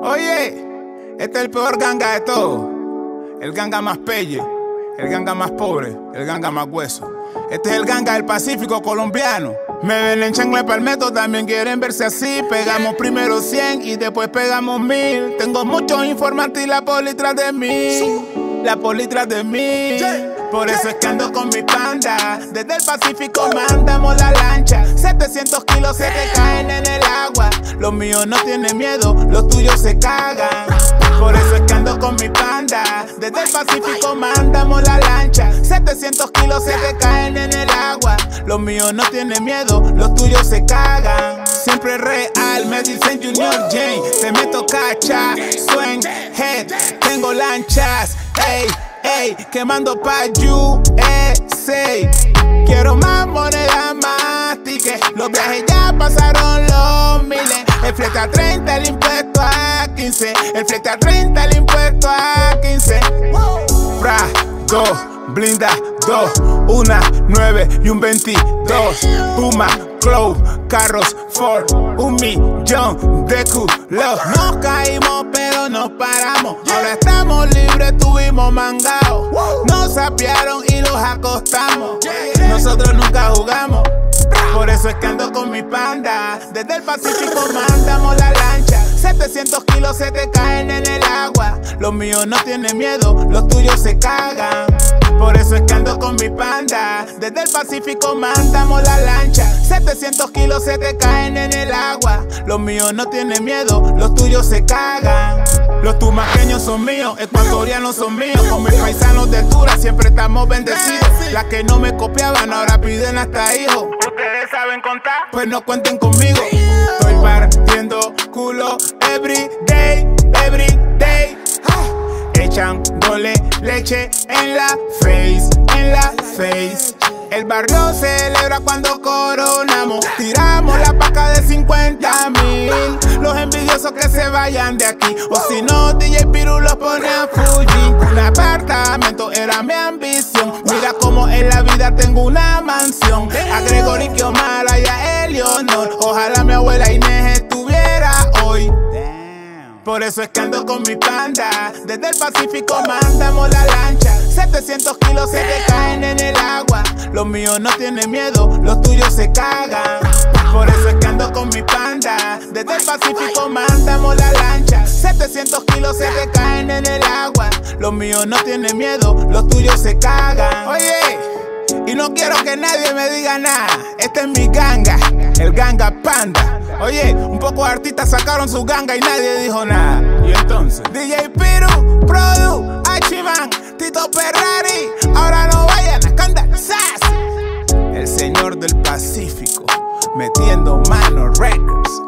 Oye, este es el peor ganga de todos. El ganga más pelle, el ganga más pobre, el ganga más hueso. Este es el ganga del Pacífico colombiano. Me ven en Changle Palmetto, también quieren verse así. Pegamos primero 100 y después pegamos 1000. Tengo muchos informantes y la poli tras de mí. La poli tras de mí. Por eso es que ando con mi panda. Desde el Pacífico mandamos la lancha. 700 kilos se te caen en el agua. Los míos no tienen miedo, los tuyos se cagan. Por eso es que ando con mi panda. Desde el Pacífico mandamos la lancha. 700 kilos se te caen en el agua. Los míos no tienen miedo, los tuyos se cagan. Siempre real, me dicen Junior Jane. Te meto cacha, swing, head. Tengo lanchas, ey, ey, quemando pa' USA. Quiero más moneda, más tickets. Los viajes ya pasaron los miles. El flete a 30, el impuesto a 15. El flete a 30, el impuesto a 15. Fra, 2, blinda, 2, 1, 9 y un 22. Puma, Clow, carros, Ford, 1 millón de culos. Nos caímos pero nos paramos. Ahora estamos libres, tuvimos mangao. Nos sapearon y los acostamos. Nosotros nunca jugamos. Por eso es que ando con mi panda. Desde el Pacífico mandamos la lancha. 700 kilos se te caen en el agua. Los míos no tienen miedo, los tuyos se cagan. Por eso es que ando con mi panda. Desde el Pacífico mandamos la lancha. 700 kilos se te caen en el agua. Los míos no tienen miedo, los tuyos se cagan. Los tumaqueños son míos, ecuatorianos son míos. Con mis paisanos de altura siempre estamos bendecidos. Las que no me copiaban ahora piden hasta hijos. ¿Ustedes saben contar? Pues no cuenten conmigo. Estoy partiendo culo every day, every day. Echándole leche en la face, en la face. El barrio celebra cuando coronamos. Tiramos la paca de 50.000. Los envidiosos que se vayan de aquí. O si no, DJ Piru los pone a Fuji. Un apartamento era mi ambición. Mira cómo en la vida tengo una mansión. A Gregory Kiomara y a Eleonor. Ojalá mi abuela Inés estuviera hoy. Por eso es que ando con mi panda. Desde el Pacífico mandamos la lancha. 700 kilos se te caen en el agua. Los míos no tienen miedo, los tuyos se cagan. Por eso es que ando con mi panda. Desde el Pacífico mandamos la lancha. 700 kilos se te caen en el agua. Los míos no tienen miedo, los tuyos se cagan. Oye, y no quiero que nadie me diga nada. Este es mi ganga, el ganga panda. Oye, un poco de artistas sacaron su ganga y nadie dijo nada. Y entonces, DJ Piru, Produ, Archiman, Tito Ferrari. Ahora no vayan a escandalizarse. El señor del Pacífico, metiendo mano records.